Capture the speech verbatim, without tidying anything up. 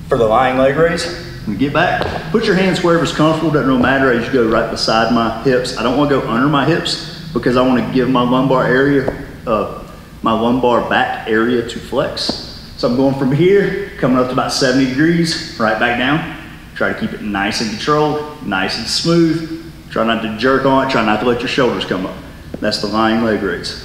For the lying leg raise? When you get back, put your hands wherever's comfortable, doesn't really matter, as you go right beside my hips. I don't want to go under my hips because I want to give my lumbar area, uh, my lumbar back area to flex. So I'm going from here, coming up to about seventy degrees, right back down. Try to keep it nice and controlled, nice and smooth. Try not to jerk on it, try not to let your shoulders come up. That's the lying leg raise.